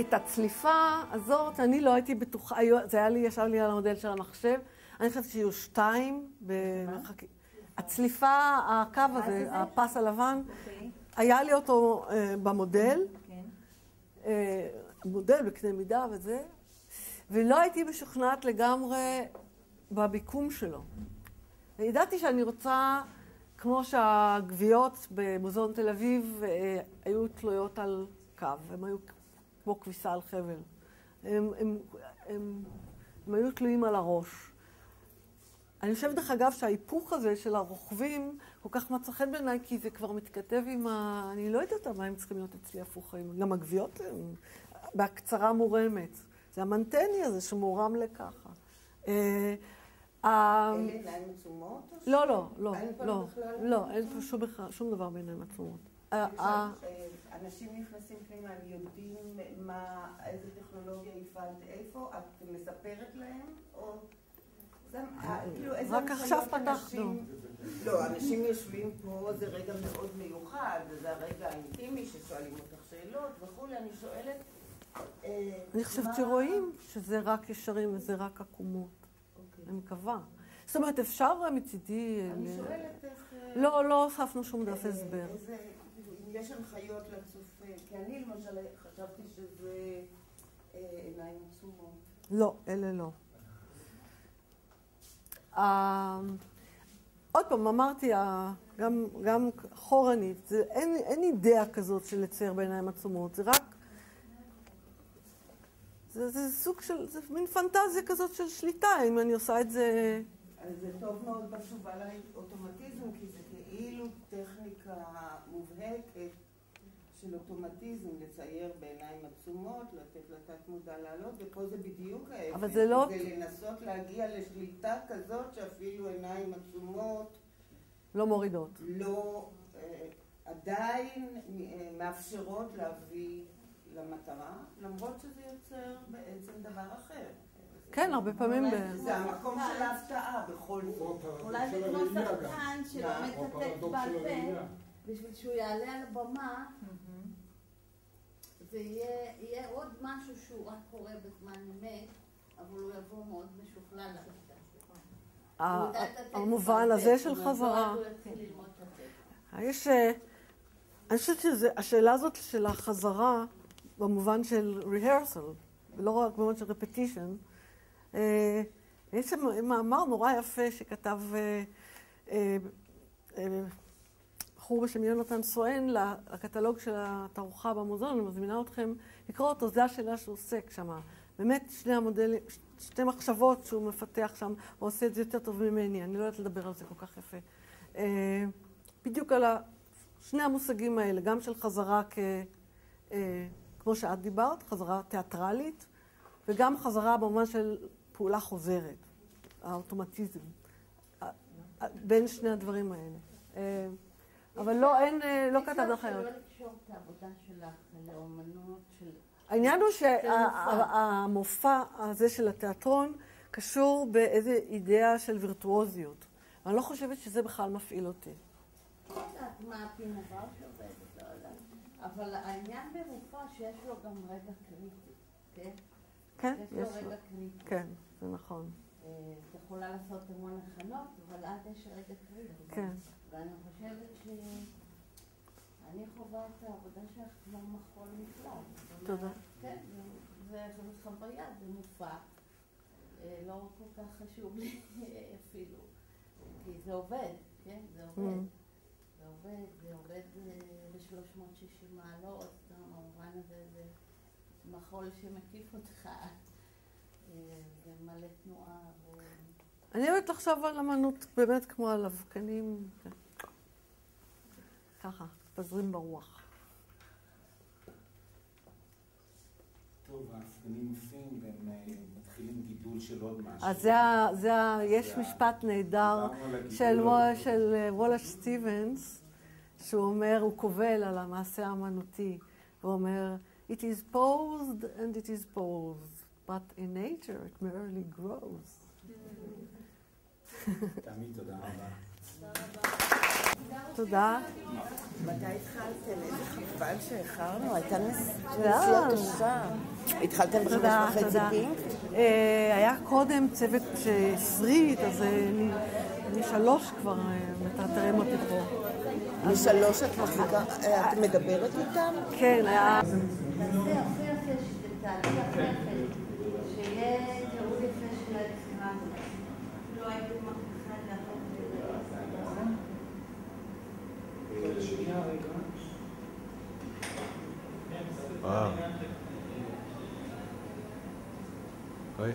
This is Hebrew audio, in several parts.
את הצליפה הזאת, אני לא הייתי בטוחה, זה היה לי, ישב לי על המודל של המחשב, אני חושבת שיהיו 2 במרחק... הצליפה, הקו הזה, הפס הלבן, היה לי אותו במודל, מודל בקנה מידה וזה, ולא הייתי משוכנעת לגמרי בביקום שלו. וידעתי שאני רוצה, כמו שהגוויות במוזיאון תל אביב היו תלויות על קו, הם היו כמו כביסה על חבל. הם היו תלויים על הראש. אני חושבת דרך אגב שההיפוך הזה של הרוכבים כל כך מצא חן בעיניי, כי זה כבר מתכתב עם אני לא יודעת מה הם צריכים להיות אצלי הפוכים. גם הגוויות הם בהקצרה מורמת. זה המנטני הזה שמורם לככה. אלה עיניים עצומות? לא, אין פה שום דבר בעיניים עצומות. אנשים נכנסים פנימה, יודעים איזה טכנולוגיה יפעלת איפה? את מספרת להם? או... רק עכשיו פתחנו. לא, אנשים יושבים פה, זה רגע מאוד מיוחד, זה הרגע האינטימי ששואלים אותך שאלות וכולי, אני שואלת... אני חושבת שרואים שזה רק ישרים וזה רק עקומות. אני מקווה. זאת אומרת, אפשר מצידי... אני שואלת איך... לא הוספנו שום דף הסבר. אם יש הנחיות לצופה, כי אני למשל חשבתי שזה עיניים עצומות. לא, אלה לא. עוד פעם, אמרתי, גם חורנית, אין אידאה כזאת של לצייר בעיניים עצומות, זה רק... זה סוג של, זה מין פנטזיה כזאת של שליטה, אם אני עושה את זה... אז זה טוב מאוד בתשובה לאוטומטיזם, כי זה כאילו טכניקה מובהקת של אוטומטיזם, לצייר בעיניים עצומות, לתת לתת מודע לעלות, ופה זה בדיוק ההפך. אבל זה לא... זה לנסות להגיע לשליטה כזאת שאפילו עיניים עצומות... לא מורידות. לא, עדיין מאפשרות להביא למטרה, למרות שזה יוצר בעצם דבר אחר. כן, הרבה פעמים... זה המקום של ההפתעה בכל זאת. אולי זה כמו שחקן שלומד את הטקסט בעל פה, בשביל שהוא יעלה על הבמה, זה יהיה עוד משהו שהוא רק קורה בזמן אמת, אבל הוא יבוא מאוד משוכלל לכתב. המובן הזה של חזרה. אני חושבת שהשאלה הזאת של החזרה, במובן של rehearsal, ולא רק במובן של repetition, יש שם מאמר נורא יפה שכתב בחור בשם יונתן סואן לקטלוג של התערוכה במוזיאון, אני מזמינה אתכם לקרוא אותו, זה השאלה שהוא עוסק שם. באמת שתי מחשבות שהוא מפתח שם, הוא עושה את זה יותר טוב ממני, אני לא יודעת לדבר על זה כל כך יפה. בדיוק על שני המושגים האלה, גם של חזרה כמו שאת דיברת, חזרה תיאטרלית, וגם חזרה במובן של פעולה חוזרת, האוטומטיזם, בין שני הדברים האלה. אבל לא, לא כתב אחרת. לא לקשור את העבודה שלך לאומנות של... העניין הוא שהמופע הזה של התיאטרון קשור באיזו אידאה של וירטואוזיות. אני לא חושבת שזה בכלל מפעיל אותי. לא יודעת מה הפי מובר שעובדת, לא יודעת. אבל העניין במופע שיש לו גם רגע קריטי, כן? כן, יש לו רגע קריטי. כן, זה נכון. את יכולה לעשות המון הכנות, אבל עד יש רגע קריטי. כן. ואני חושבת שאני חווה את העבודה שלך כמו מחול נפלא. תודה. כן, זה חוויה, זה מופע. לא כל כך חשוב לי אפילו. כי זה עובד, כן? זה עובד. זה עובד ב-360 מעלות, במובן הזה זה מחול שמקיף אותך, ומלא תנועה. אני אוהבת לחשוב על אמנות באמת כמו על אבקנים, ככה, תזרים ברוח. טוב, האבקנים עפים והם מתחילים גידול של עוד משהו. אז יש משפט נהדר של וולאש סטיבנס, שהוא אומר, הוא קובל על המעשה האמנותי, הוא אומר, It is posed and it is posed, but in nature it merely grows. תמיד תודה רבה. תודה. מתי התחלתם? איזה חבל שאיחרנו, הייתה נסיעה קשה. התחלתם ב5:30 פינק? היה קודם צוות שהפריט, אז מ3 כבר מטרטרים אותי פה. מ3 את מחזיקה, את מדברת איתם? כן, היה... תעשי הכי יפה שתתעלי הכי יפה, שיהיה תיעוד יפה של היצירה הזאת. לא הייתי מכניסה את להפוך וואו. אוי.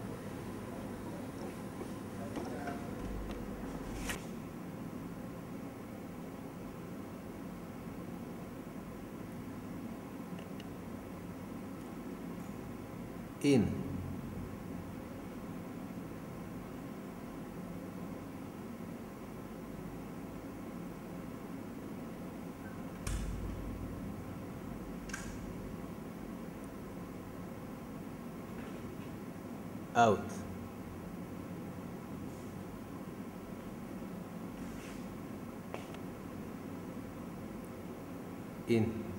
In. Out. In.